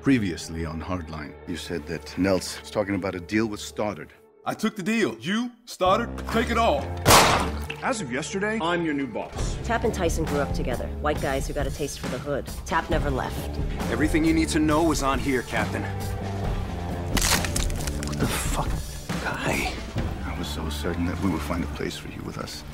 Previously on Hardline, you said that Nels was talking about a deal with Stoddard. I took the deal. You, Stoddard, take it all. As of yesterday, I'm your new boss. Tap and Tyson grew up together. White guys who got a taste for the hood. Tap never left. Everything you need to know is on here, Captain. What the fuck, guy? I was so certain that we would find a place for you with us.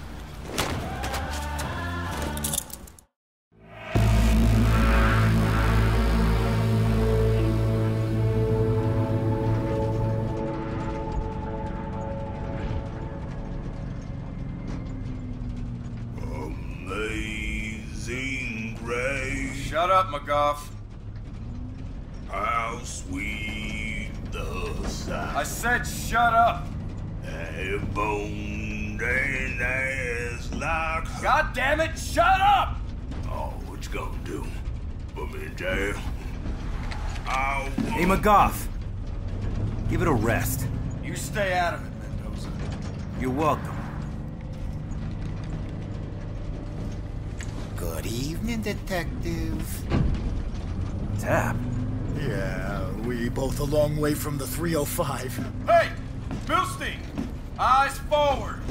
Amazing grace. Shut up, McGough. How sweet the sound. I said shut up. A bone and ass like. God damn it, shut up! Oh, what you gonna do? Put me in jail? Hey, McGough. Give it a rest. You stay out of it, Mendoza. You're welcome. Good evening, Detective. Tap. Yeah, we both a long way from the 305. Hey! Milstein! Eyes forward!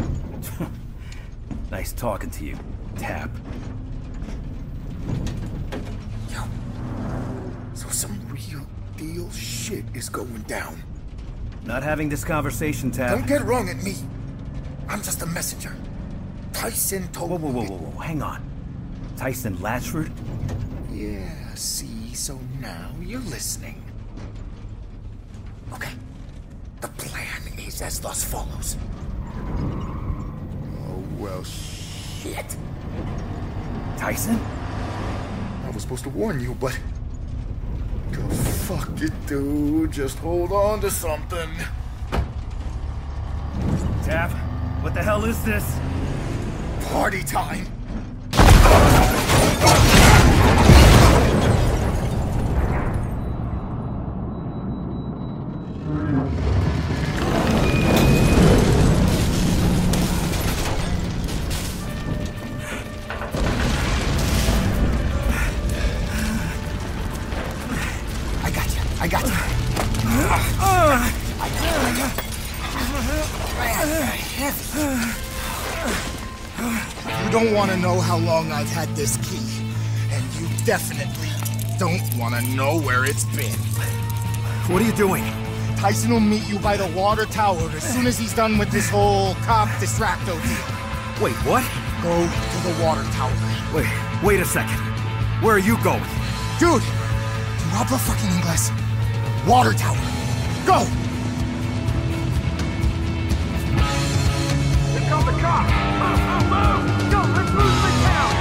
Nice talking to you, Tap. Yo, so some real deal shit is going down. Not having this conversation, Tap. Don't get wrong at me. I'm just a messenger. Tyson told me... Whoa, hang on. Tyson Latchford? Yeah, see, so now you're listening. Okay, the plan is as thus follows. Oh, well, shit. Tyson? I was supposed to warn you, but... Oh, fuck it, dude. Just hold on to something. Tap, what the hell is this? Party time! I got you. You don't want to know how long I've had this key, and you definitely don't want to know where it's been. What are you doing? Tyson will meet you by the water tower as soon as he's done with this whole cop distracto deal. Wait, what? Go to the water tower. Wait a second. Where are you going? Dude, you habla fucking English. Water tower. Go! Here come the cops! Move! Go, let's lose the town!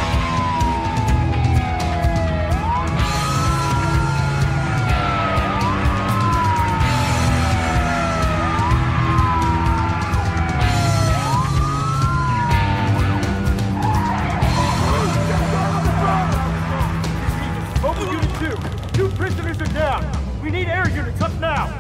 Mobile Unit 2, 2 prisoners are down. We need air units up now!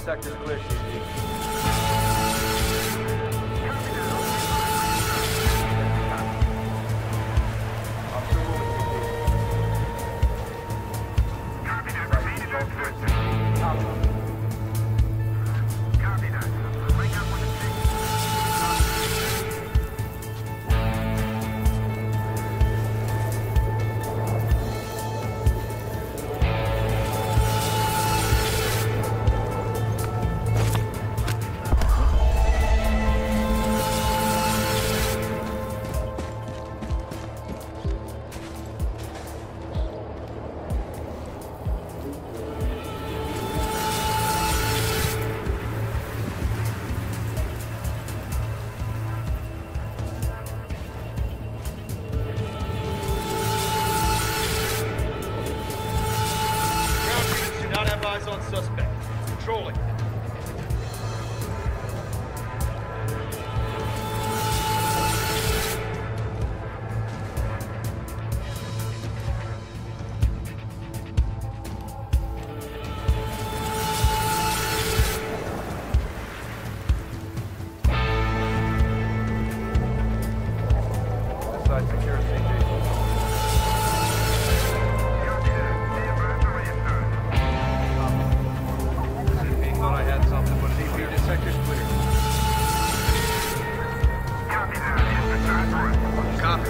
sector's clear, CP. On suspect. Controlling. This side secure, CP. I had something, but CP, this sector's clear. Copy that. Copy.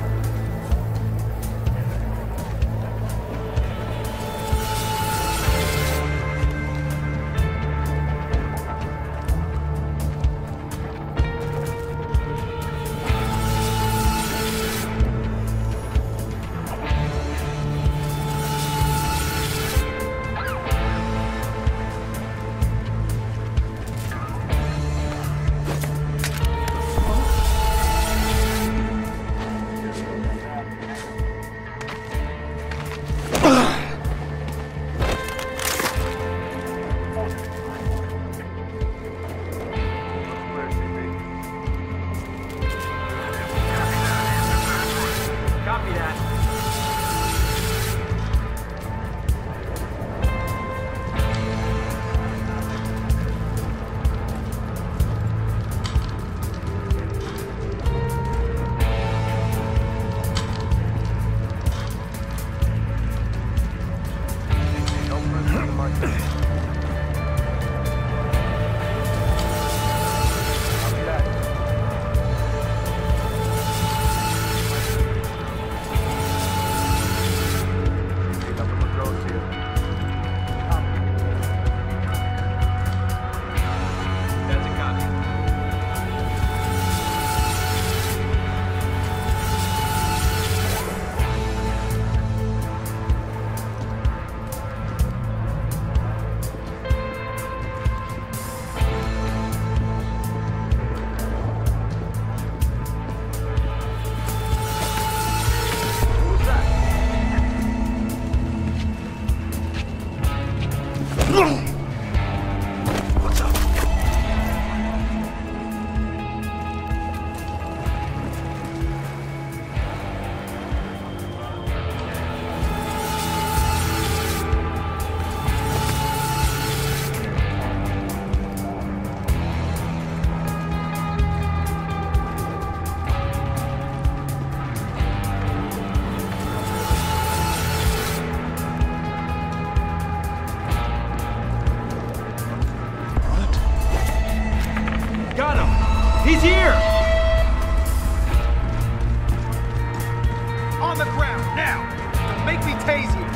Copy that. He's here! On the ground, now! Don't make me tase you!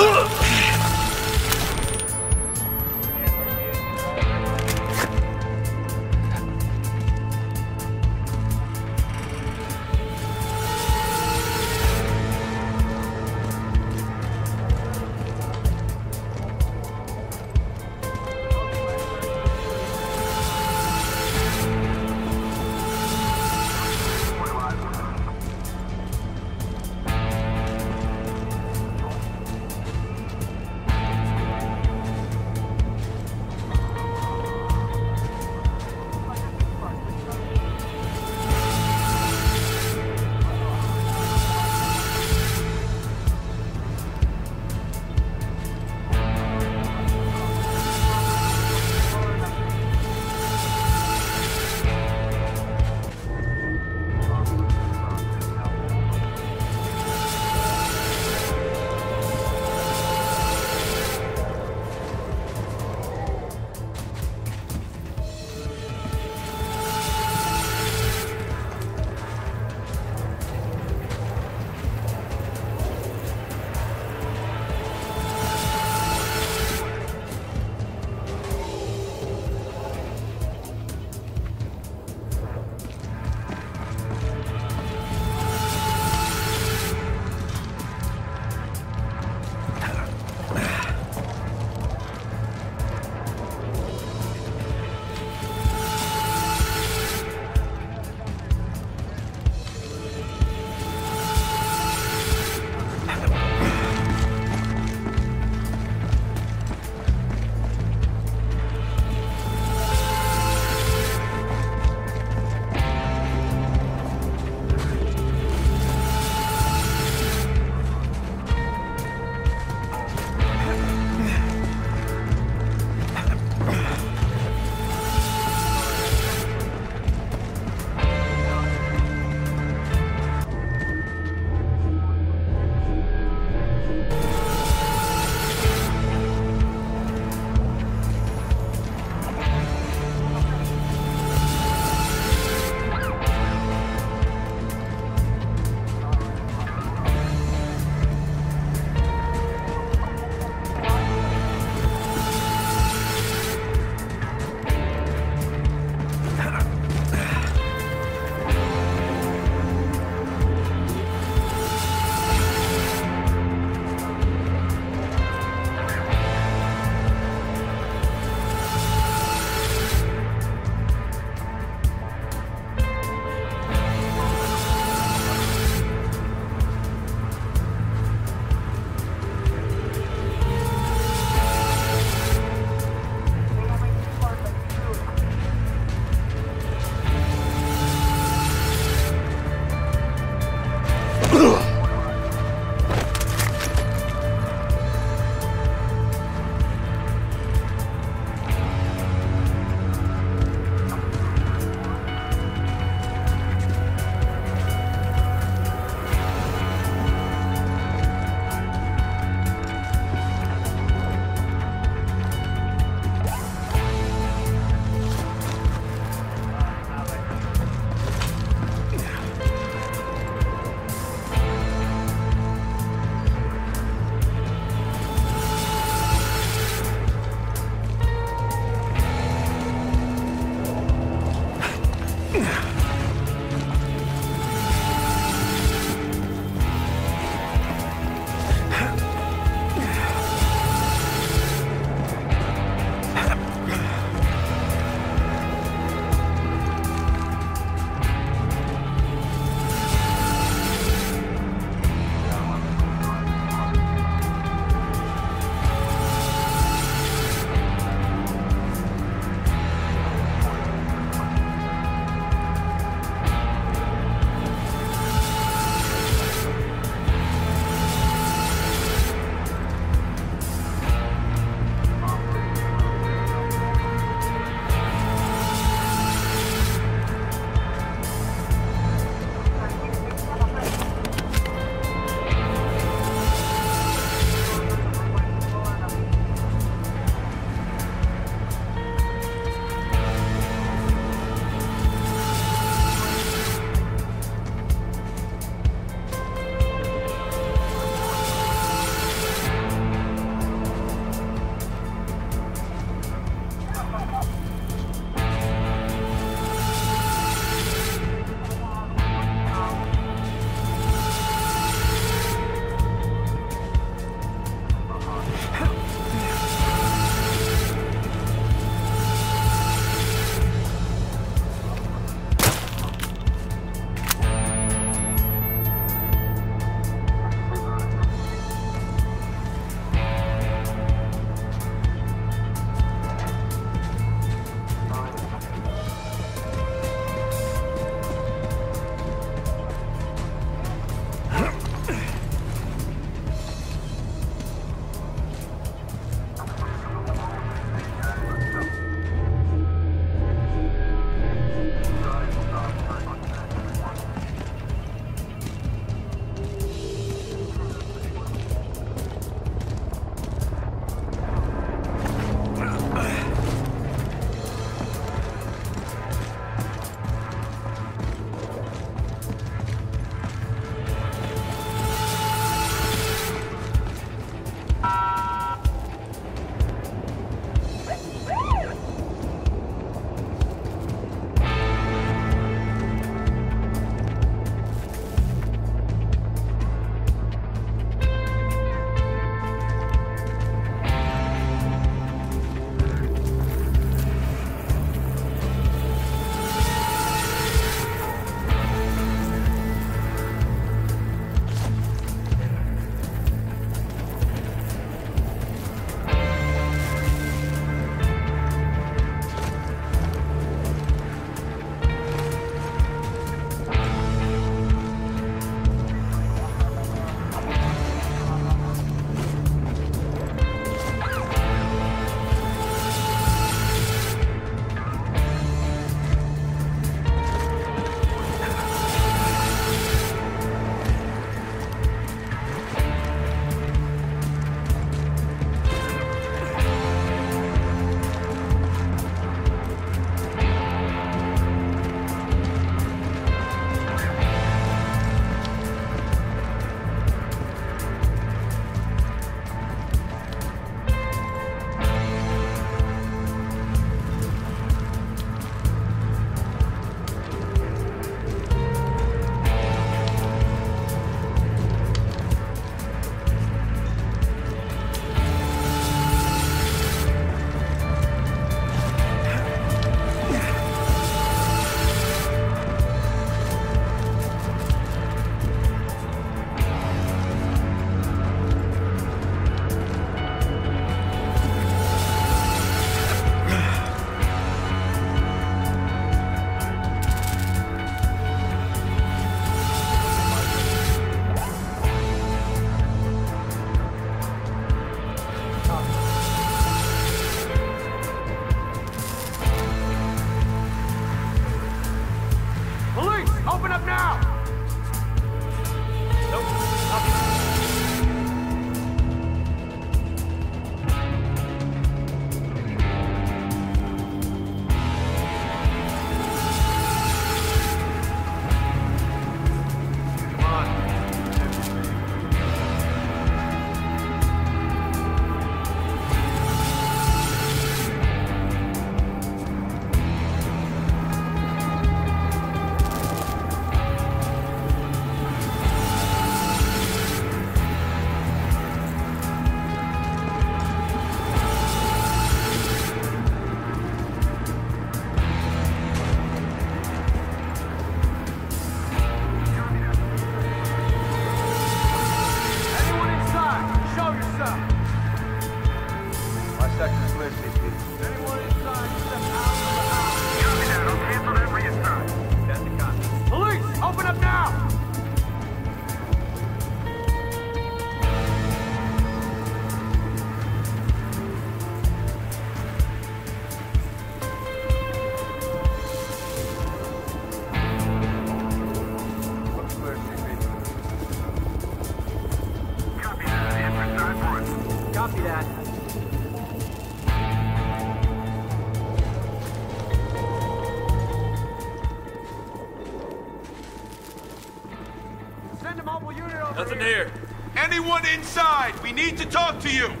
a mobile unit over Nothing here. here. Anyone inside? We need to talk to you.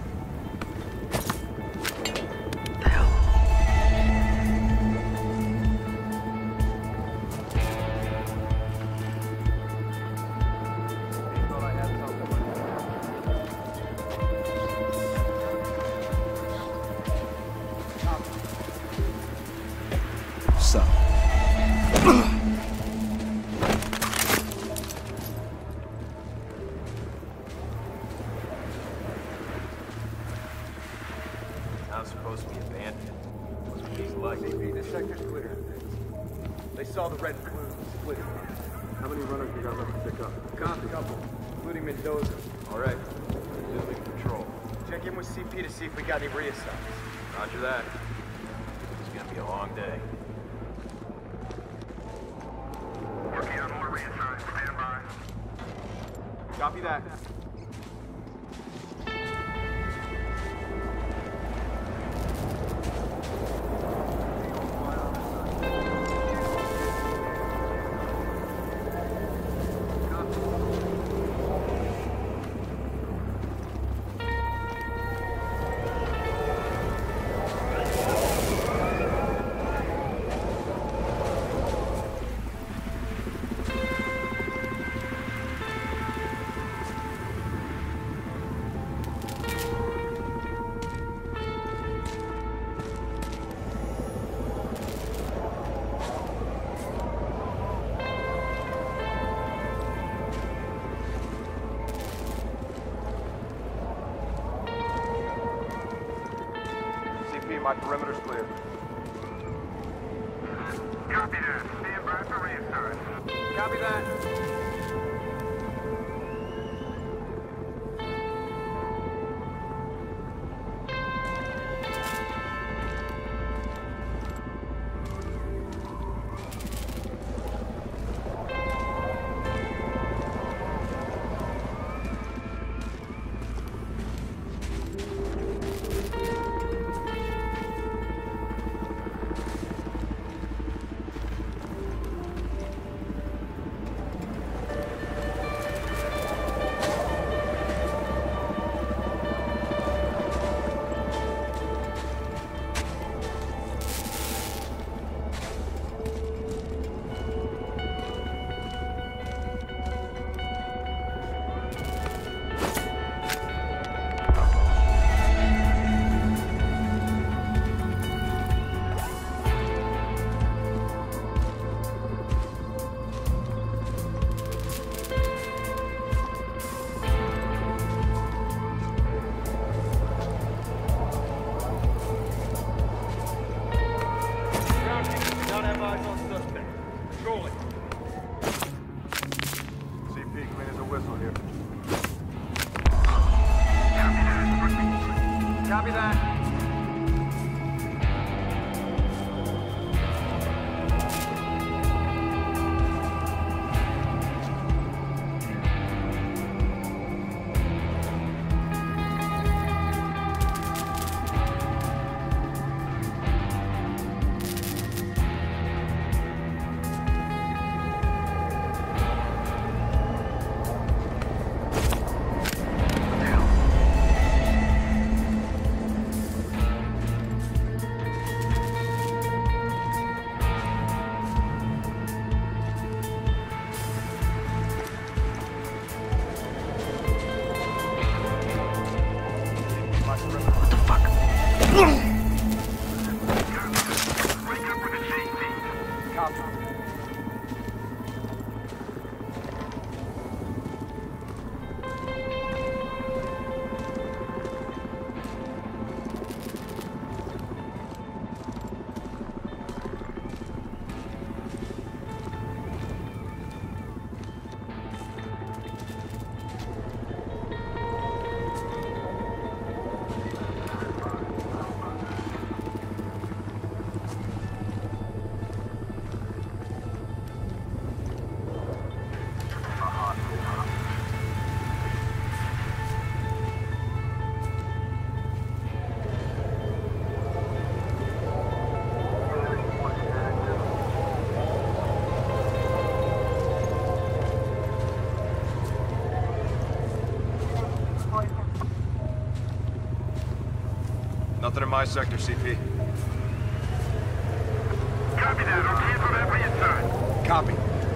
So. Not supposed to be abandoned. What's with these lights? CP, this sector's clear. They saw the red balloon split. How many runners we got left to pick up? Copy. Couple, including Mendoza. All right. Resuming patrol. Check in with CP to see if we got any reassigns. Roger that. It's gonna be a long day. Working on more reassigns. Stand by. Copy that. My perimeter's clear. Copy that. Stand by for reassign. Copy that. Nothing in my sector, CP. Copy that. I'll cancel that restart. Copy.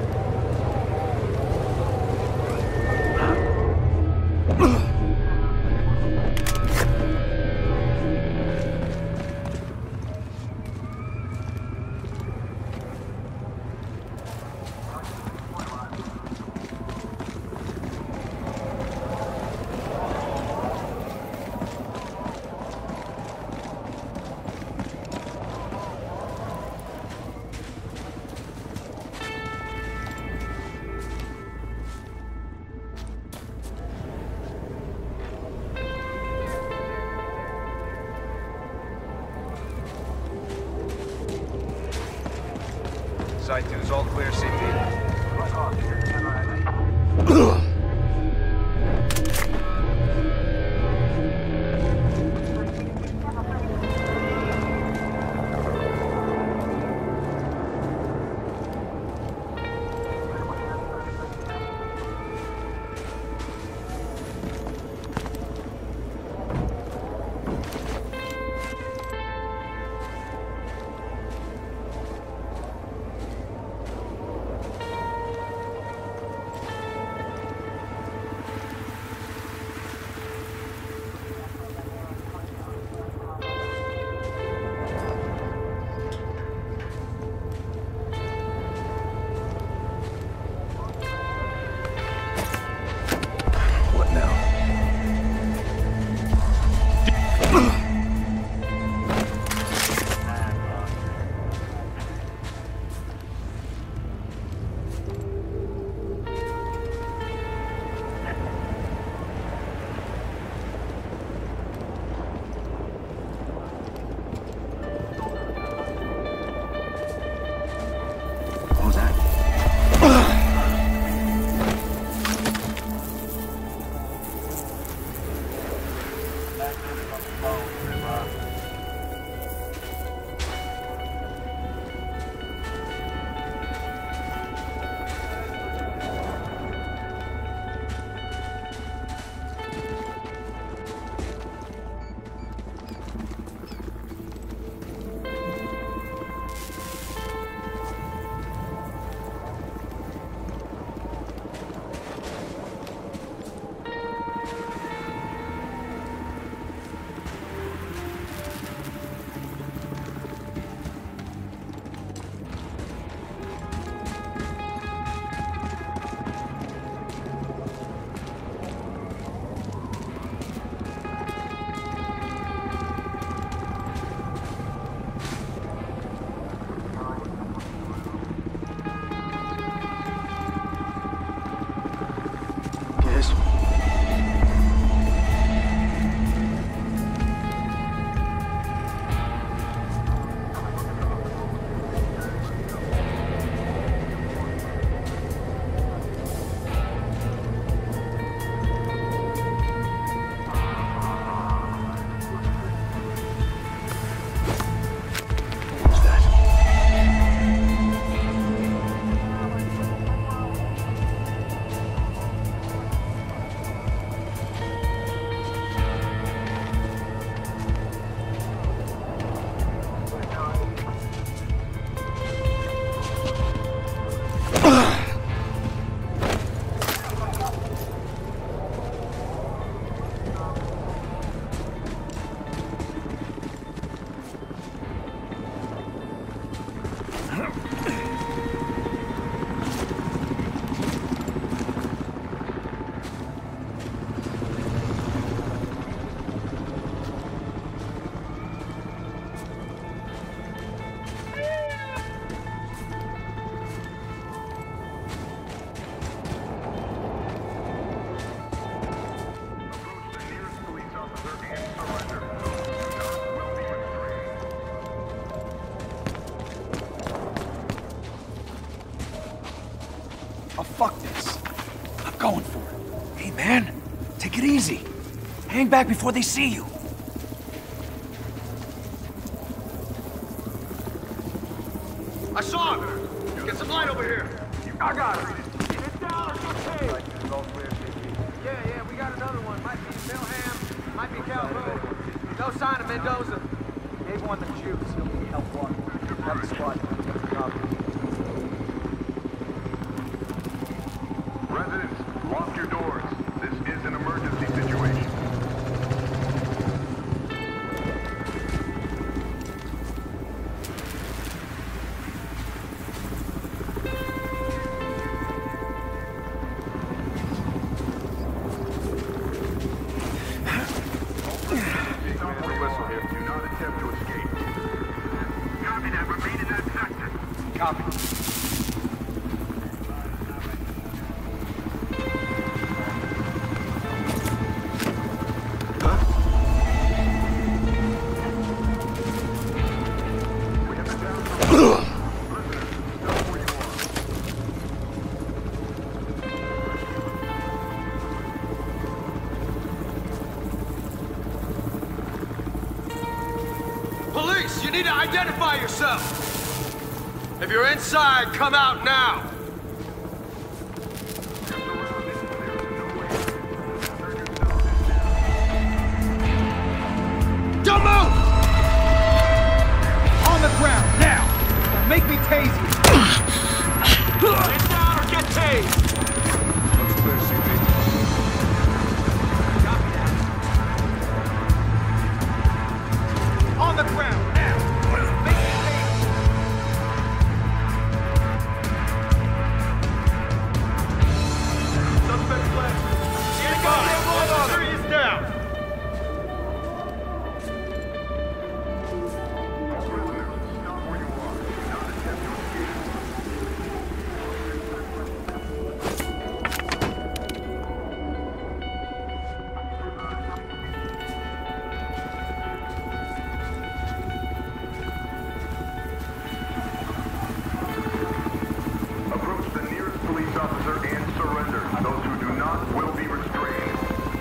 Site 2 is all clear, CP. Oh, fuck this. I'm going for it. Hey, man, take it easy. Hang back before they see you. I saw him! Get some light over here! I got him! Get down or get paid! Yeah, we got another one. Might be Milham, might be Calhoun. No sign of Mendoza. Residents, lock your doors. This is an emergency situation. Whistle here. Do not attempt to escape. Copy that. Remain in that sector. Copy. Police, you need to identify yourself! If you're inside, come out now! Don't move! On the ground, now! Don't make me tase you! Get down or get tased! On the ground, now! Make me tase you! Suspect fled. Stand by! Officer is down! Approach the nearest police officer and surrender. Those who do not will be restrained.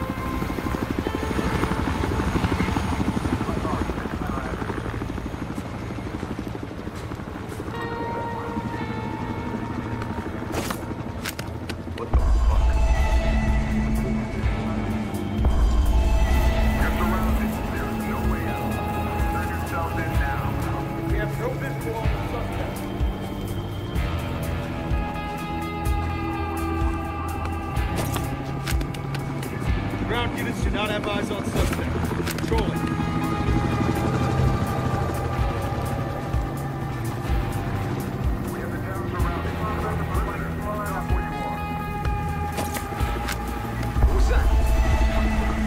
What the fuck? You're surrounded. There's no way out. Turn yourself in now. We have no visual on the suspect. Ground units do not have eyes on suspect. Control it. We have the town surrounded. Stop where you are. Who's that?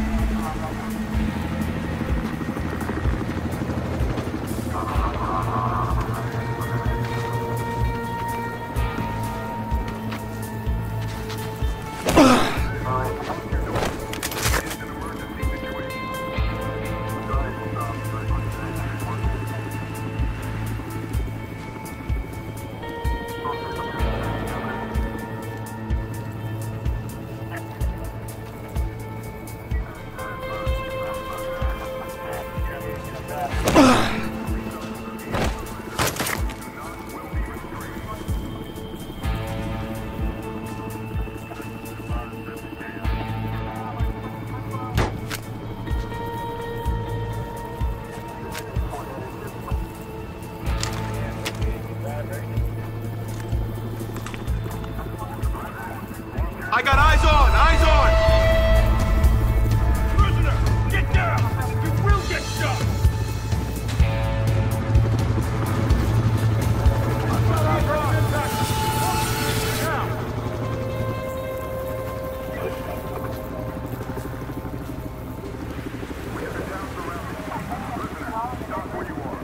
It's an emergency situation. I got eyes on! Eyes on! Prisoner, get down! You will get shot! We have the town surrounded. Listeners, stop where you are.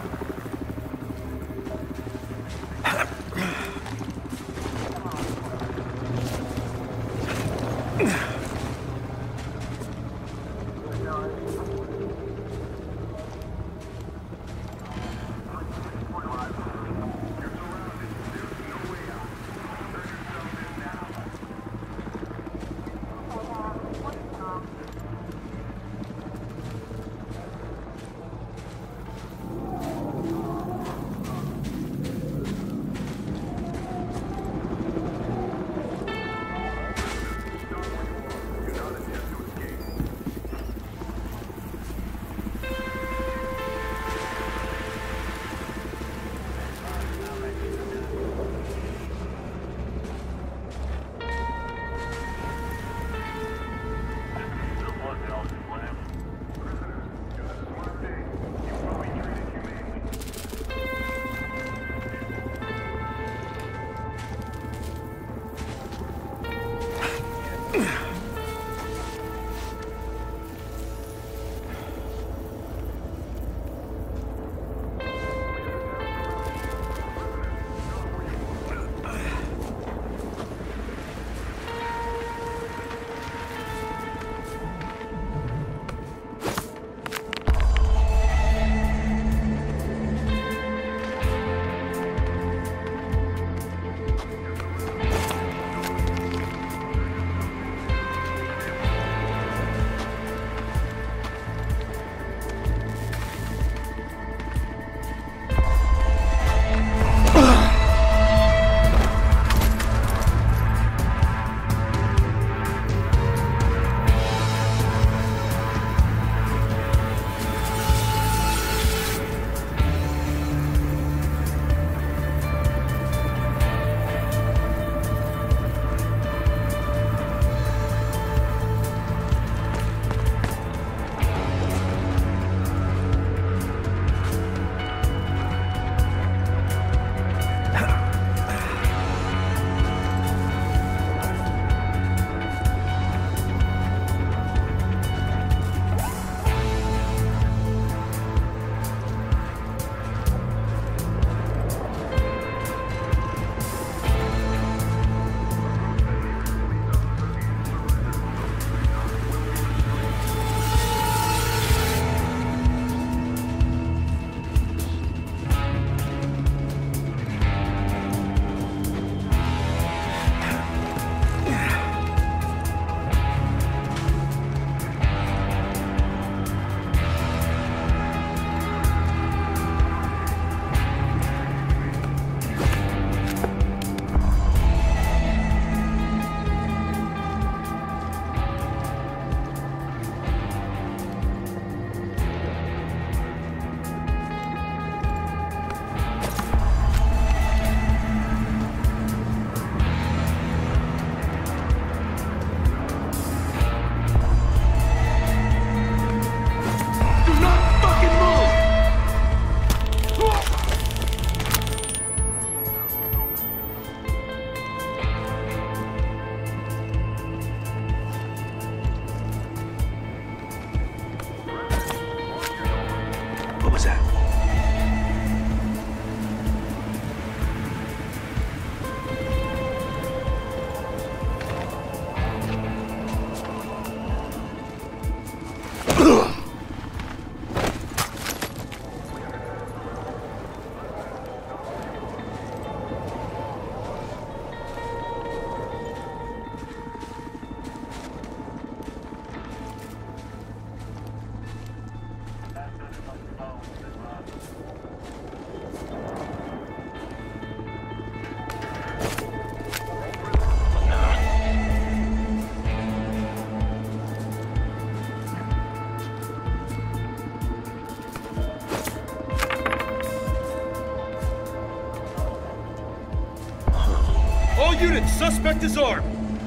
Suspect is armed.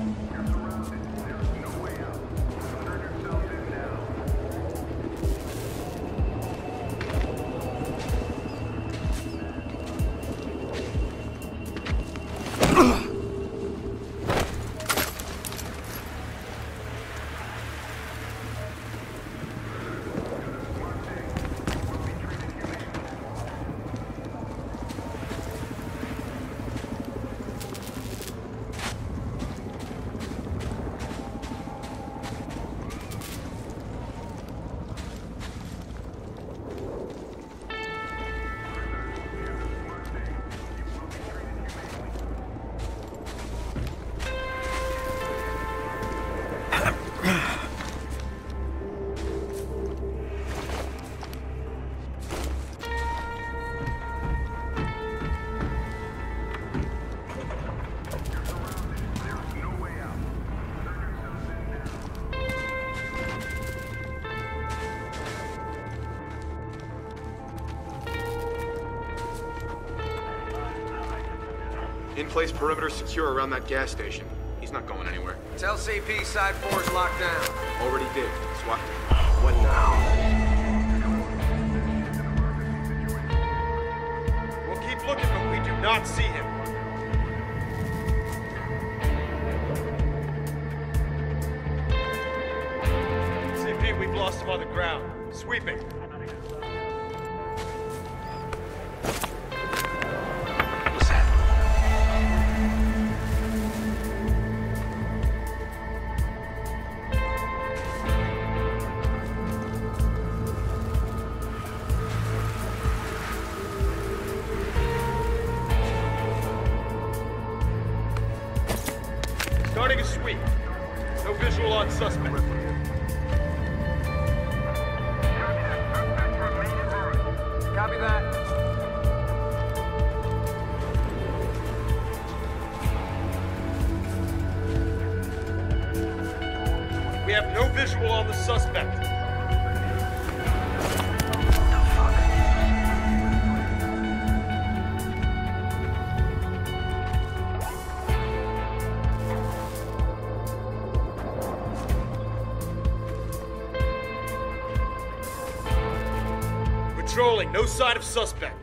In-place perimeter secure around that gas station. He's not going anywhere. Tell CP Side 4 is locked down. Already did. SWAT. What now? We'll keep looking, but we do not see him. CP, we've lost him on the ground. Sweeping. Starting a sweep. No visual on suspect. Copy that. We have no visual on the suspect. Patrolling, no sign of suspect.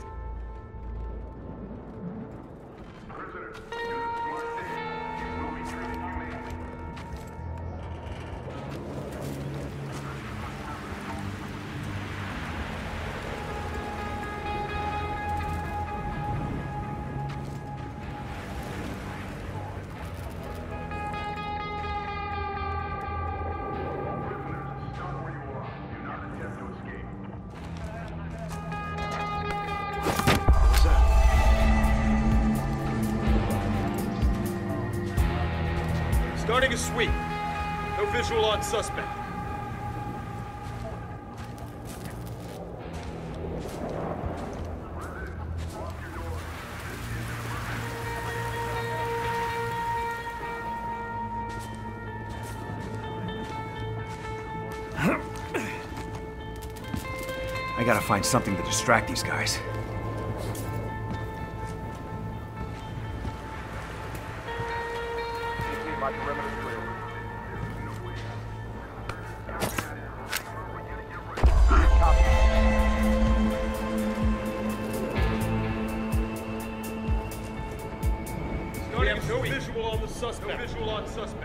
Starting a sweep. No visual on suspect. I gotta find something to distract these guys. My perimeter clear. Starting no visual on the suspect. No visual on suspect.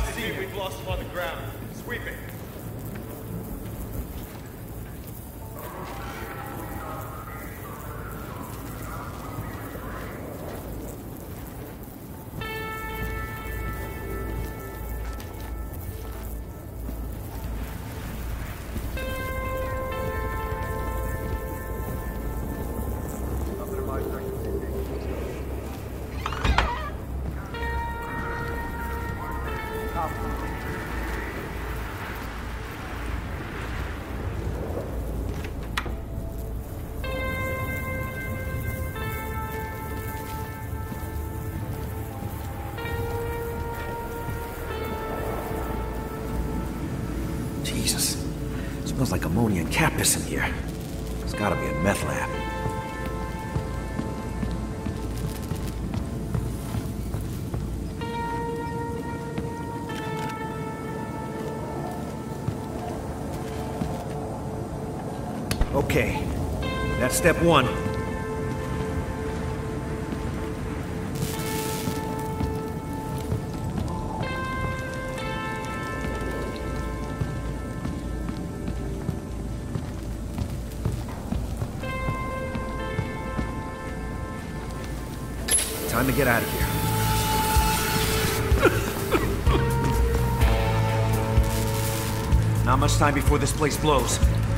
see him. We've lost him on the ground. Sweeping. Jesus. Smells like ammonia and cat piss in here. It's gotta be a meth lab. Okay, that's step one. Time to get out of here. Not much time before this place blows.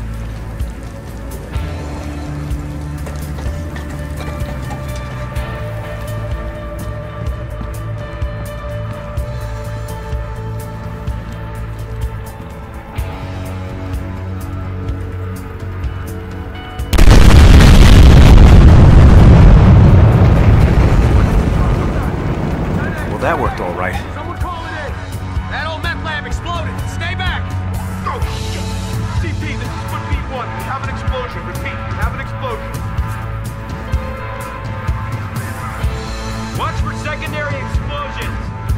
That worked all right. Someone call it in! That old meth lab exploded! Stay back! Oh, shit! CP, this is Foot B1. We have an explosion. Repeat, we have an explosion. Watch for secondary explosions!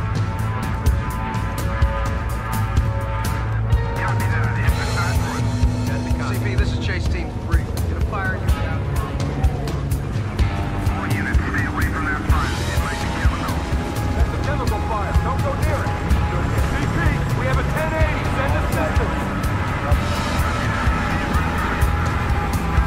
Copy that. Emphasize for it. CP, this is Chase Team 3. Get a fire unit out. All units, stay away from that fire. It might be chemical. That's a chemical fire. Don't go near it. CP, we have a 1080! Send assistance!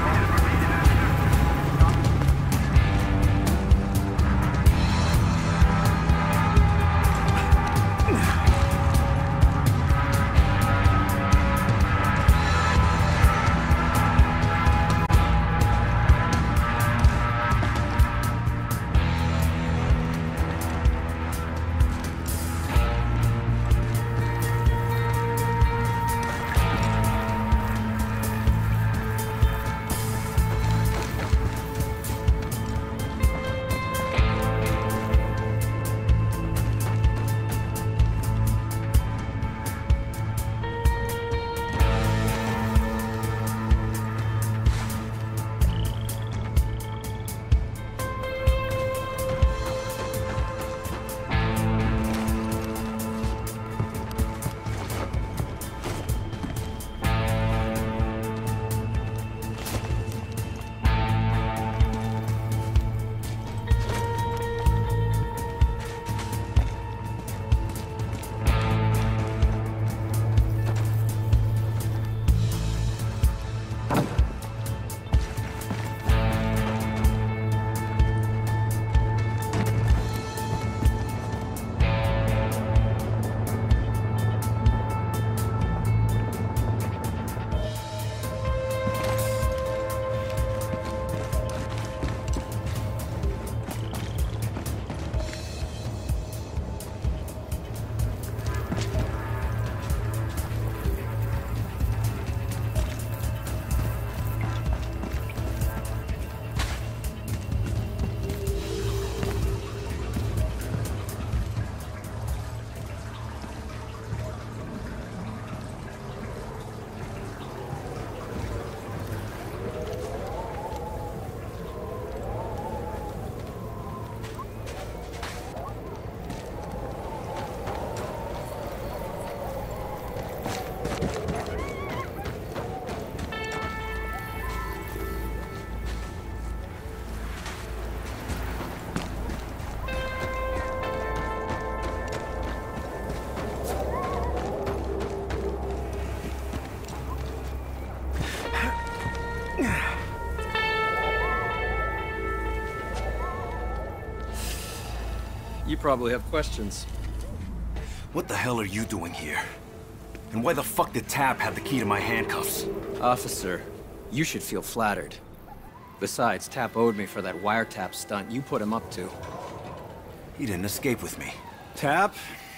You probably have questions. What the hell are you doing here? And why the fuck did Tap have the key to my handcuffs? Officer, you should feel flattered. Besides, Tap owed me for that wiretap stunt you put him up to. He didn't escape with me. Tap?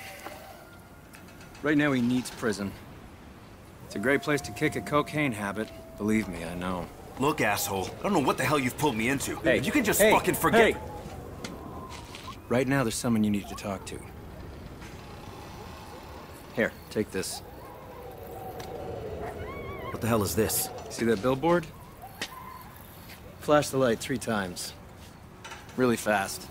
Right now he needs prison. It's a great place to kick a cocaine habit. Believe me, I know. Look, asshole, I don't know what the hell you've pulled me into. Hey, you can just fucking forget. Hey. Right now there's someone you need to talk to. Here, take this. What the hell is this? See that billboard? Flash the light 3 times. Really fast.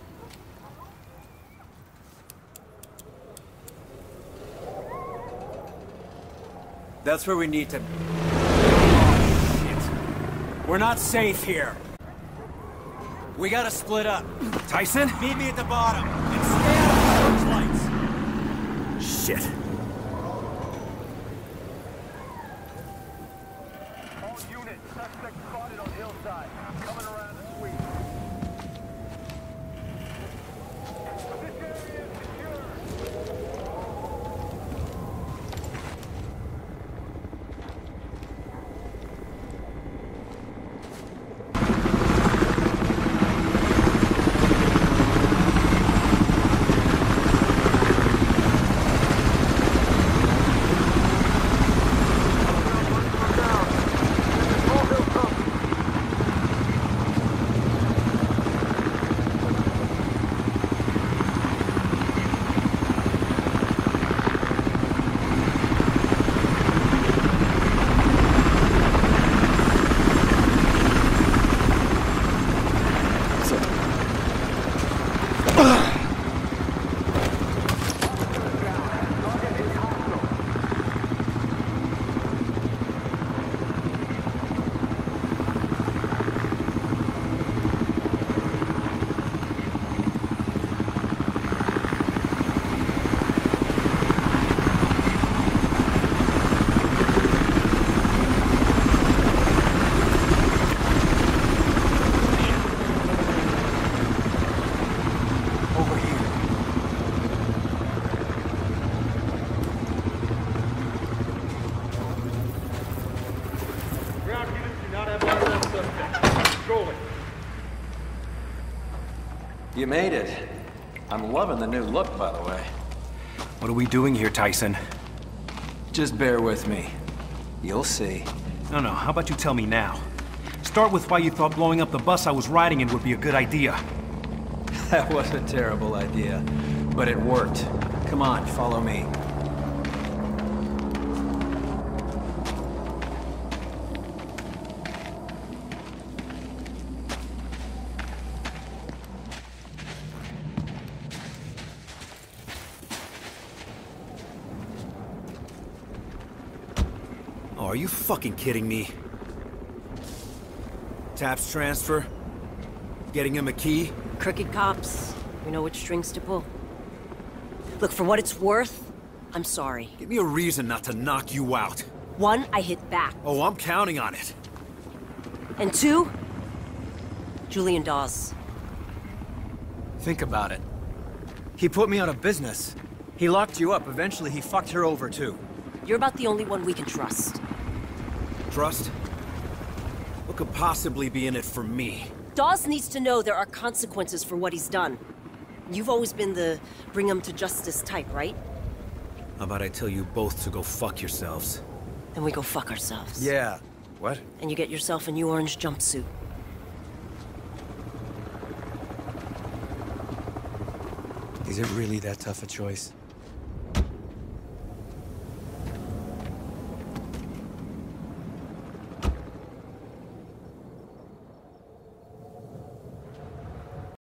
That's where we need to... Oh, shit. We're not safe here. We gotta split up. Tyson? Meet me at the bottom, and stay out of the searchlights. Shit. All units, suspect spotted on hillside. Coming around the suite. This area is secure. You made it. I'm loving the new look, by the way. What are we doing here, Tyson? Just bear with me. You'll see. No, how about you tell me now? Start with why you thought blowing up the bus I was riding in would be a good idea. That was a terrible idea, but it worked. Come on, follow me. Oh, are you fucking kidding me? Tap's transfer? Getting him a key? Crooked cops. We know which strings to pull. Look, for what it's worth, I'm sorry. Give me a reason not to knock you out. 1, I hit back. Oh, I'm counting on it. And 2, Julian Dawes. Think about it. He put me out of business. He locked you up. Eventually, he fucked her over, too. You're about the only one we can trust. Trust? What could possibly be in it for me? Dawes needs to know there are consequences for what he's done. You've always been the bring him to justice type, right? How about I tell you both to go fuck yourselves? Then we go fuck ourselves. Yeah. What? And you get yourself a new orange jumpsuit. Is it really that tough a choice?